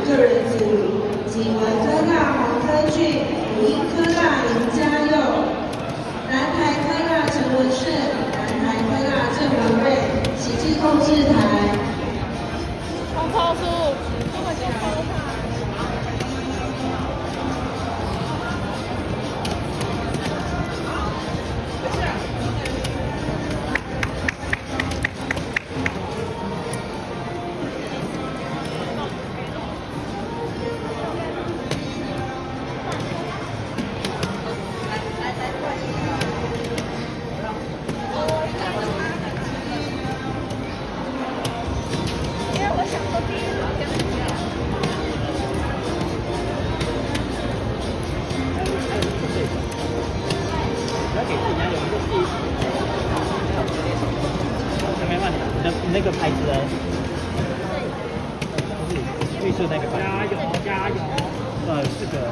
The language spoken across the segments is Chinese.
个人组，及文科大黄科俊、武英科大林嘉佑、南台科大陈文胜、南台科大郑文瑞，齐进控制台。 空投数，根本就投他。 那个牌子的，就是绿色那个牌子。加油，加油！4个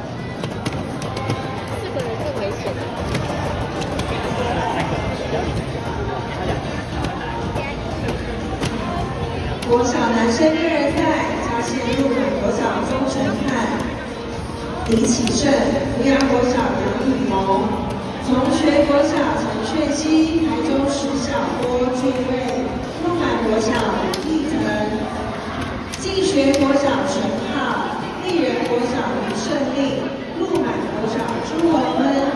人更危险。 国小男生个人赛，嘉县鹿港国小钟成汉、李启胜，福阳国小杨雨萌，同学国小陈雀熙，台中市小郭俊瑞。 鹿满国小李义腾，进学国小陈浩，丽人国小李胜利，鹿满国小朱文恩。